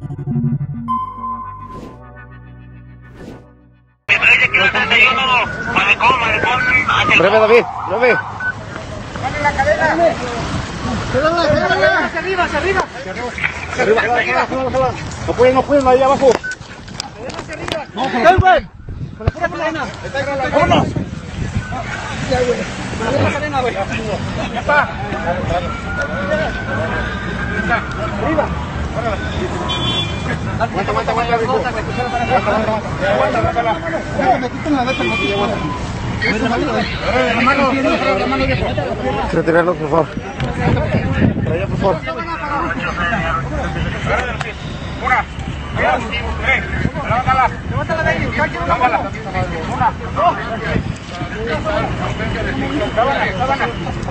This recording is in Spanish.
Breve, David, breve. ¡Dale la cadena! ¡Hacia arriba, hacia arriba! No pueden, ahí abajo. ¡Hacia arriba! No, güey. ¡Con la pura cadena! ¡Vámonos! Ya, güey. ¡Con la cadena, güey! ¡Ya está! ¡Arriba! Aguanta, me quitan la letra, no te llevo. Retirarlo, por favor. Traía, por favor. Una, dos, tres. Levántala. Levántala de ahí. Una, dos. Sábana.